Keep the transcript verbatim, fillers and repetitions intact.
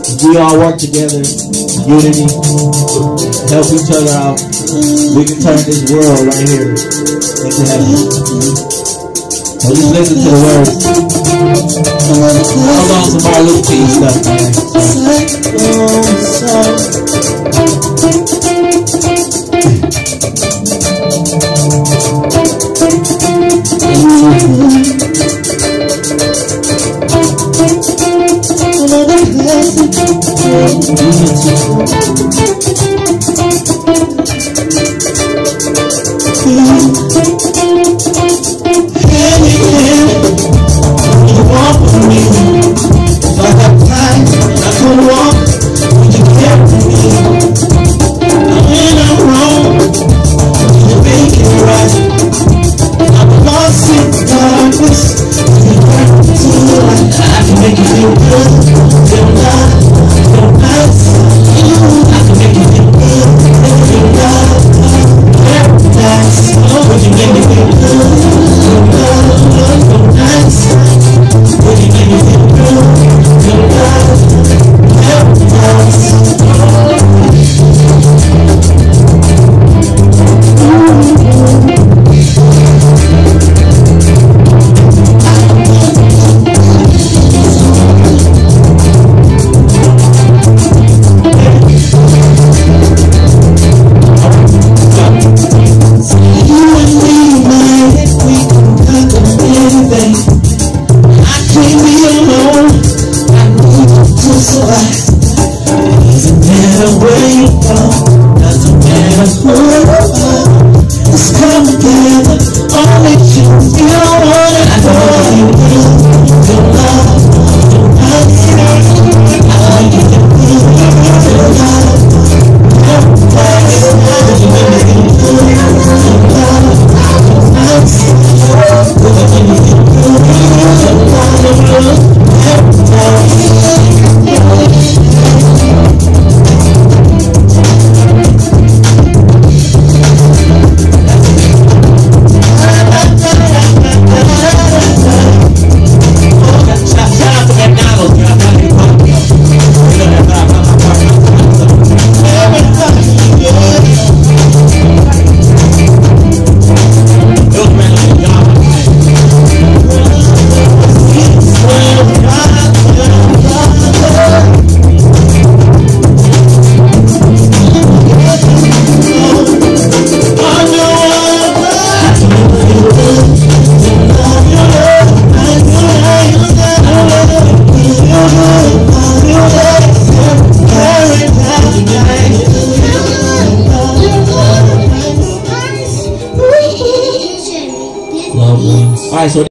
we all work together, unity, help each other out, we can turn this world right here into heaven. So just listen to the words. Hold on some more Luke T stuff, man. All right, so